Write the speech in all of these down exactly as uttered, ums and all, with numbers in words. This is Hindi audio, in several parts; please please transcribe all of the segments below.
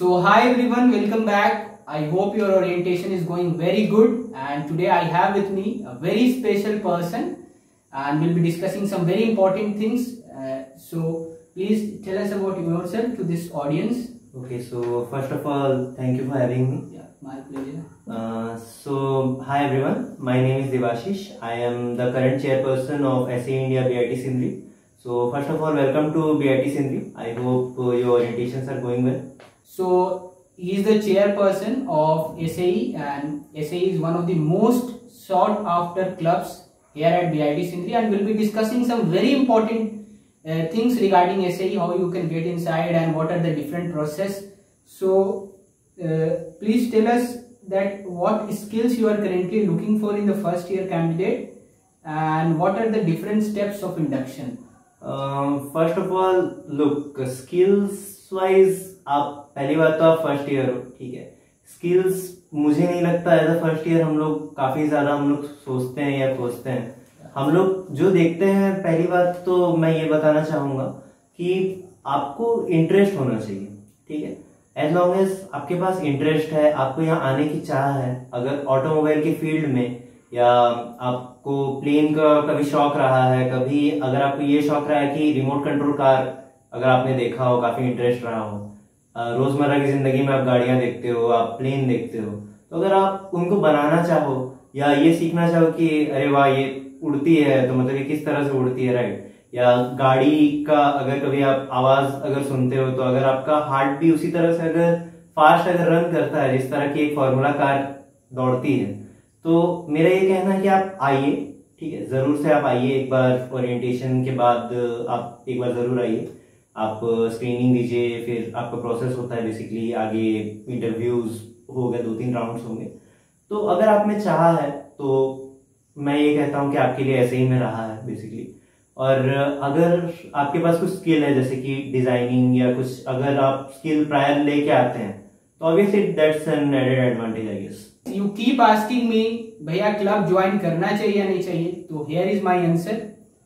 So hi everyone, welcome back. I hope your orientation is going very good, and today I have with me a very special person and we'll be discussing some very important things. Uh, so please tell us about yourself to this audience. Okay, so first of all, thank you for having me. Yeah, my pleasure. Uh, so hi everyone, my name is Devashish. I am the current chairperson of S A E India B I T Sindri. So first of all, welcome to B I T Sindri. I hope uh, your orientations are going well. So he is the chairperson of S A E, and S A E is one of the most sought after clubs here at B I T Sindri, and we'll be discussing some very important uh, things regarding S A E, how you can get inside and what are the different process. So uh, please tell us that what skills you are currently looking for in the first year candidate and what are the different steps of induction. Um, first of all, look, skills wise, आप पहली बात तो आप फर्स्ट ईयर हो, ठीक है. स्किल्स मुझे नहीं लगता एज अ फर्स्ट ईयर हम लोग काफी ज्यादा हम लोग सोचते हैं या खोजते हैं. हम लोग जो देखते हैं, पहली बात तो मैं ये बताना चाहूंगा कि आपको इंटरेस्ट होना चाहिए, ठीक है. एज लॉन्ग एज आपके पास इंटरेस्ट है, आपको यहाँ आने की चाह है, अगर ऑटोमोबाइल के फील्ड में या आपको प्लेन का कभी शौक रहा है, कभी अगर आपको ये शौक रहा है कि रिमोट कंट्रोल कार अगर आपने देखा हो, काफी इंटरेस्ट रहा हो, रोजमर्रा की जिंदगी में आप गाड़ियां देखते हो, आप प्लेन देखते हो, तो अगर आप उनको बनाना चाहो या ये सीखना चाहो कि अरे वाह ये उड़ती है तो मतलब ये किस तरह से उड़ती है, राइट, या गाड़ी का अगर कभी आप आवाज अगर सुनते हो तो अगर आपका हार्ट भी उसी तरह से अगर फास्ट अगर रन करता है जिस तरह की एक फॉर्मूला कार दौड़ती है, तो मेरा ये कहना है कि आप आइए, ठीक है, जरूर से आप आइए. एक बार ओरिएंटेशन के बाद आप एक बार जरूर आइए, आप स्क्रीनिंग दीजिए, फिर आपका प्रोसेस होता है बेसिकली, आगे इंटरव्यूज हो गए, दो तीन राउंड्स होंगे. तो अगर आप में चाह है तो मैं ये कहता हूँ कि आपके लिए ऐसे ही में रहा है बेसिकली. और अगर आपके पास कुछ स्किल है जैसे कि डिजाइनिंग या कुछ अगर आप स्किल प्रायर लेके आते हैं तो obviously that's an added advantage I guess. You keep asking me भैया क्लब ज्वाइन करना चाहिए या नहीं चाहिए, तो here is my answer.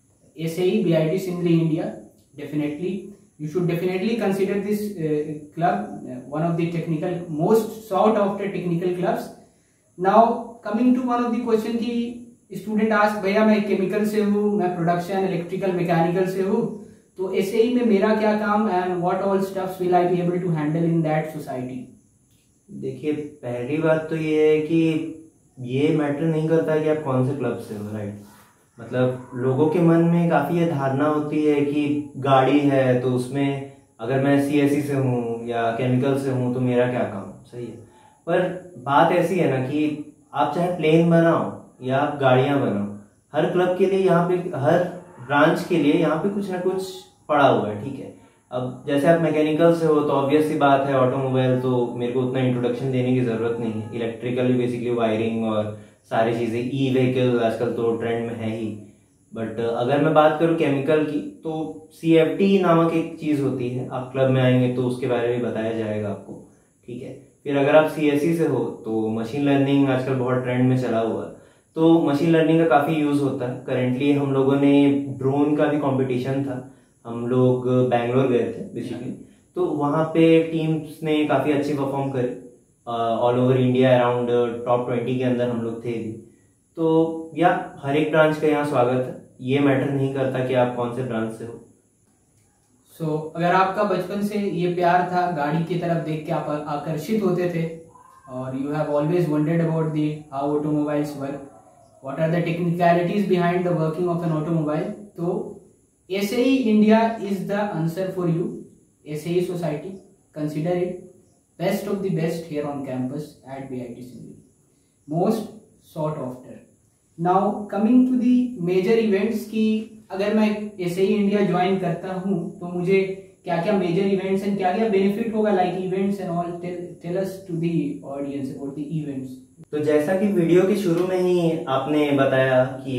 S A E B I T Sindri India, definitely you should definitely consider this uh, club uh, one of the technical most sought after technical clubs. Now coming to one of the question कि स्टूडेंट आस्क भैया मैं केमिकल से हूँ, मैं प्रोडक्शन इलेक्ट्रिकल मैकेनिकल से हूँ, तो S A E में मेरा क्या काम and what all stuffs will I be able to handle in that society. देखिए, पहली बात तो ये है कि ये मैटर नहीं करता कि आप कौन से क्लब से हो, राइट. मतलब लोगों के मन में काफी ये धारणा होती है कि गाड़ी है तो उसमें अगर मैं सी एस सी से हूँ या केमिकल से हूँ तो मेरा क्या काम, सही है. पर बात ऐसी है ना कि आप चाहे प्लेन बनाओ या आप गाड़ियां बनाओ, हर क्लब के लिए यहाँ पे, हर ब्रांच के लिए यहाँ पे कुछ ना कुछ पड़ा हुआ है, ठीक है. अब जैसे आप मैकेनिकल से हो तो ऑब्वियस सी बात है, ऑटोमोबाइल तो मेरे को उतना इंट्रोडक्शन देने की जरूरत नहीं है. इलेक्ट्रिकल बेसिकली वायरिंग और सारी चीजें, ई व्हीकल आजकल तो ट्रेंड में है ही. बट अगर मैं बात करूं केमिकल की तो सी एफ टी नामक एक चीज होती है, आप क्लब में आएंगे तो उसके बारे में बताया जाएगा आपको, ठीक है. फिर अगर आप सी एस सी से हो तो मशीन लर्निंग आजकल बहुत ट्रेंड में चला हुआ है, तो मशीन लर्निंग का काफी यूज होता है. करेंटली हम लोगों ने ड्रोन का भी कॉम्पिटिशन था, हम लोग बैंगलोर गए थे बेसिकली, तो वहां पे टीम्स ने काफी अच्छी परफॉर्म करी. All over India around top twenty के अंदर हम लोग थे भी. तो या हर एक ब्रांच का यहाँ स्वागत है, ये मैटर नहीं करता कि आप कौन से ब्रांच से हो. सो so, अगर आपका बचपन से ये प्यार था, गाड़ी की तरफ देख के आप आकर्षित होते थे और you have always wondered about the how automobiles work, what are the technicalities behind the working of an automobile, तो S A E India is the answer for you. S A E Society, consider it best of the best here on campus at B I T Sindri. Most sought after. Now coming to the major events कि अगर मैं S A E India join करता हूँ तो मुझे क्या क्या मेजर इवेंट्स एंड क्या क्या बेनिफिट होगा, like events and all. Tell us to the audience about the events. तो जैसा कि वीडियो के शुरू में ही आपने बताया कि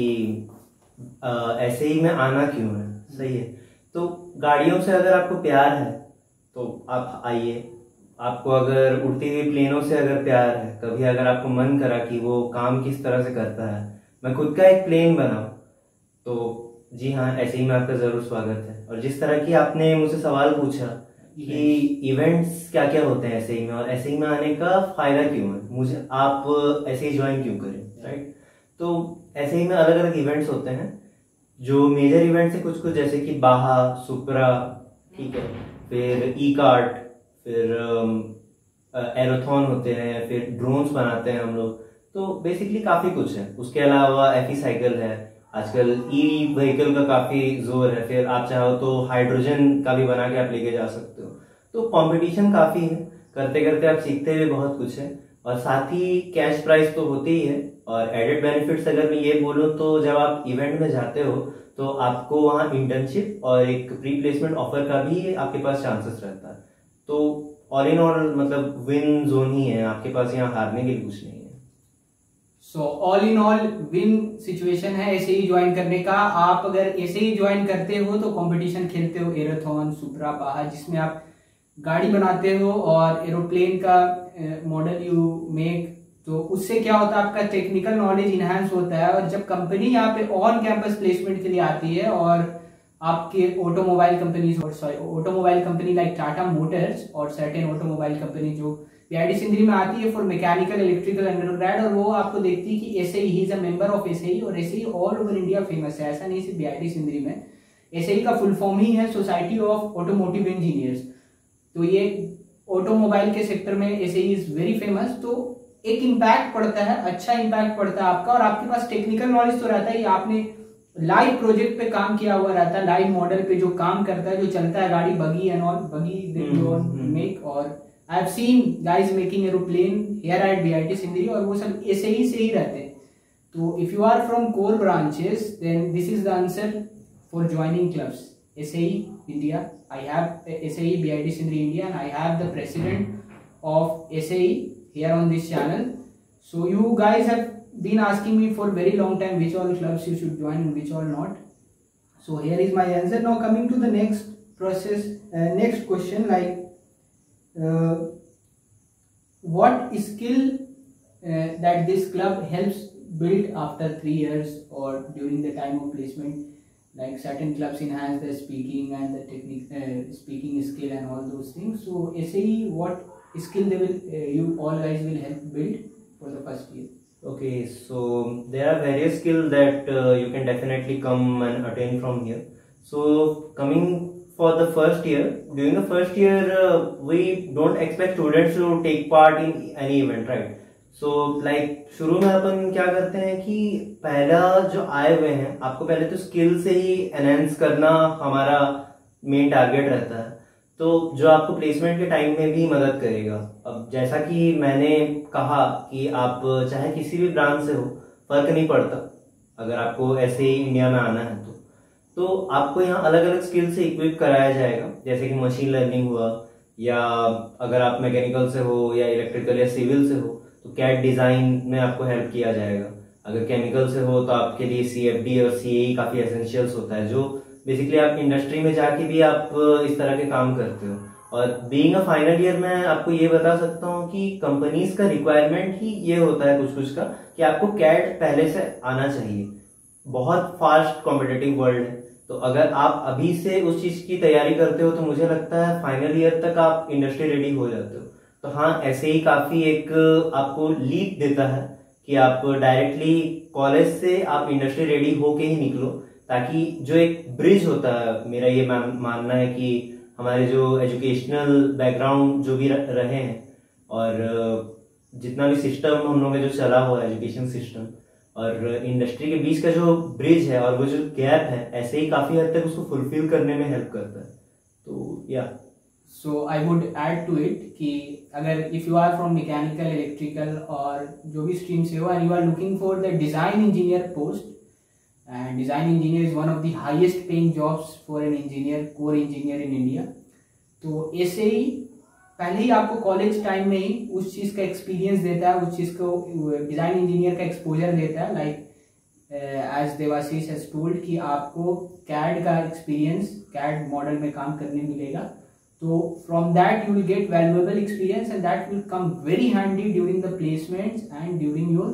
S A E में आना क्यों है, सही है. तो गाड़ियों से अगर आपको प्यार है तो आप आइए. आपको अगर उड़ती हुई प्लेनों से अगर प्यार है, कभी अगर आपको मन करा कि वो काम किस तरह से करता है, मैं खुद का एक प्लेन बनाऊं, तो जी हाँ, ऐसे ही में आपका जरूर स्वागत है. और जिस तरह की आपने मुझसे सवाल पूछा कि इवेंट्स क्या क्या होते हैं एस में, और एस में आने का फायदा क्यों है, मुझे आप ऐसे ज्वाइन क्यों करें, राइट। तो एस में अलग अलग इवेंट्स होते हैं, जो मेजर इवेंट्स है कुछ कुछ, जैसे कि बाहा, सुपरा, ठीक है, फिर ई कार्ट, फिर एरोथॉन होते हैं, फिर ड्रोन्स बनाते हैं हम लोग, तो बेसिकली काफी कुछ है। उसके अलावा एफी साइकिल है, आजकल ई व्हीकल का काफी जोर है, फिर आप चाहो तो हाइड्रोजन का भी बना के आप लेके जा सकते हो। तो कंपटीशन काफी है, करते करते आप सीखते हुए बहुत कुछ है, और साथ ही कैश प्राइस तो होते ही है। और एडेड बेनिफिट्स अगर मैं ये बोलूँ तो जब आप इवेंट में जाते हो तो आपको वहाँ इंटर्नशिप और एक प्री प्लेसमेंट ऑफर का भी आपके पास चांसेस रहता है। तो ऑल इन ऑल मतलब विन जोन ही है, आपके पास यहाँ हारने के लिए कुछ नहीं है। So all in all win situation है ऐसे ही ज्वाइन करने का। आप अगर ऐसे ही ज्वाइन करते हो तो कंपटीशन खेलते हो, एरोथॉन, सुपरा, बाहा, जिसमें आप गाड़ी बनाते हो और एरोप्लेन का मॉडल यू मेक, तो उससे क्या होता है आपका टेक्निकल नॉलेज इनहांस होता है। और जब कंपनी यहाँ पे ऑन कैंपस प्लेसमेंट के लिए आती है और आपके ऑटोमोबाइल कंपनीज और sorry automobile company like Tata motors और सर्टेन ऑटोमोबाइल कंपनी जो बीआईटी सिंदरी में आती है फॉर मैकेनिकल इलेक्ट्रिकल अंडरग्रेड, और वो आपको देखती है कि SAE he is a member of SAE, और SAE all over India famous है, ऐसा नहीं सिर्फ बीआईटी सिंदरी में। एसएई का फुल फॉर्म ही है सोसाइटी ऑफ ऑटोमोटिव इंजीनियर्स। तो ये ऑटोमोबाइल के सेक्टर में एसएई इज वेरी फेमस। तो एक इम्पैक्ट पड़ता है, अच्छा इम्पैक्ट पड़ता है आपका, और आपके पास टेक्निकल नॉलेज तो रहता है, आपने लाइव प्रोजेक्ट पे काम किया हुआ रहता है, लाइव मॉडल पे जो काम करता है, जो चलता है गाड़ी, बगी एंड ऑल, बगी दे मेक, और I have seen guys making aeroplane here at BIT Sindri, और वो सब ऐसे ही से ही रहते हैं। तो if you are from core branches then this is the answer for joining clubs SAE India. I have SAE BIT Sindri India and I have the president of SAE here on this channel. So you guys have been asking me for very long time which all clubs you should join and which all not. So here is my answer. Now coming to the next process, uh, next question, like uh, what skill uh, that this club helps build after three years or during the time of placement, like certain clubs enhance the speaking and the technique, uh, speaking skill and all those things. So S A E, what skill they will uh, you all guys will help build for the first year? Okay, so there are various skills that uh, you can definitely come and attain from here. So coming for the first year, during the first year uh, we don't expect students to take part in any event, right? So like शुरू में अपन क्या करते हैं कि पहला जो आए हुए हैं आपको पहले तो स्किल से ही एनहेंस करना हमारा मेन टारगेट रहता है, तो जो आपको प्लेसमेंट के टाइम में भी मदद करेगा। अब जैसा कि मैंने कहा कि आप चाहे किसी भी ब्रांच से हो, फर्क नहीं पड़ता, अगर आपको ऐसे ही इंडिया में आना है तो तो आपको यहाँ अलग अलग स्किल से इक्विप कराया जाएगा, जैसे कि मशीन लर्निंग हुआ, या अगर आप मैकेनिकल से हो या इलेक्ट्रिकल या सिविल से हो तो कैड डिजाइन में आपको हेल्प किया जाएगा। अगर केमिकल से हो तो आपके लिए सीएफडी और सीएई काफी एसेंशियल्स होता है, जो बेसिकली आप इंडस्ट्री में जाके भी आप इस तरह के काम करते हो। और बीइंग अ फाइनल ईयर मैं आपको ये बता सकता हूँ कि कंपनीज का रिक्वायरमेंट ही ये होता है कुछ कुछ का कि आपको कैड पहले से आना चाहिए। बहुत फास्ट कॉम्पिटिटिव वर्ल्ड है, तो अगर आप अभी से उस चीज की तैयारी करते हो तो मुझे लगता है फाइनल ईयर तक आप इंडस्ट्री रेडी हो जाते हो। तो हाँ, ऐसे ही काफी एक आपको लीड देता है कि आप डायरेक्टली कॉलेज से आप इंडस्ट्री रेडी होके ही निकलो, ताकि जो एक ब्रिज होता है, मेरा ये मानना है कि हमारे जो एजुकेशनल बैकग्राउंड जो भी रहे हैं और जितना भी सिस्टम हम लोग का जो चला हुआ एजुकेशन सिस्टम और इंडस्ट्री के बीच का जो ब्रिज है और वो जो गैप है, ऐसे ही काफी हद तक उसको फुलफिल करने में हेल्प करता है। तो या so I would add to it कि अगर if you are from mechanical, electrical और जो भी स्ट्रीम से हो and you are looking for the design engineer post, and design engineer is one of the highest paying jobs for an engineer, core engineer in India. तो ऐसे ही पहले ही आपको कॉलेज टाइम में ही उस चीज़ का एक्सपीरियंस देता है, उस चीज़ को डिज़ाइन इंजीनियर का एक्सपोजर देता है, like as Debashish has told कि आपको कैड का एक्सपीरियंस, कैड मॉडल में काम करने मिलेगा। तो from that you will get valuable experience and that will come very handy during the placements and during your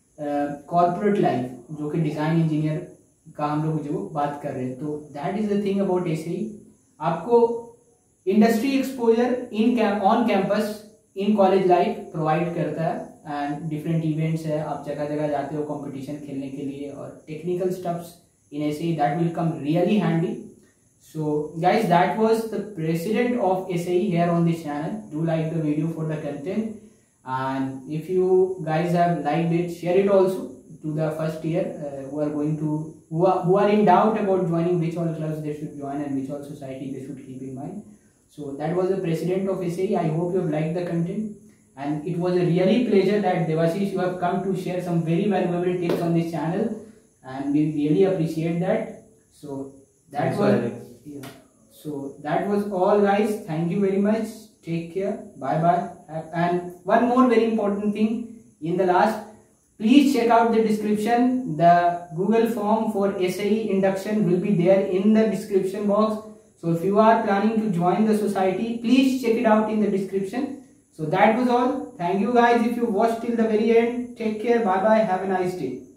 corporate life, जो कि डिज़ाइन इंजीनियर का हम लोग जो बात कर रहे हैं। तो that is the thing about SAE. आपको industry exposure in on campus in college life provide करता है, एंड डिफरेंट इवेंट्स है, आप जगह जगह जाते हो कंपटीशन खेलने के लिए, और technical stuffs in S A E that will come really handy. So guys, that was the president of S A E here on this channel. Do like the video for the content, and if you guys have liked it, share it also to the first year uh, who are going to who are, who are in doubt about joining which all clubs they should join and which all society they should keep in mind. So that was the president of S A E. I hope you have liked the content, and it was a really pleasure that Devashish, you have come to share some very valuable tips on this channel, and we really appreciate that. So that Thanks was for yeah. So that was all, guys. Thank you very much. Take care. Bye bye. And one more very important thing in the last, please check out the description. The Google form for S A E induction will be there in the description box. So if you are planning to join the society, please check it out in the description. So that was all. Thank you guys if you watched till the very end. Take care. Bye bye. Have a nice day.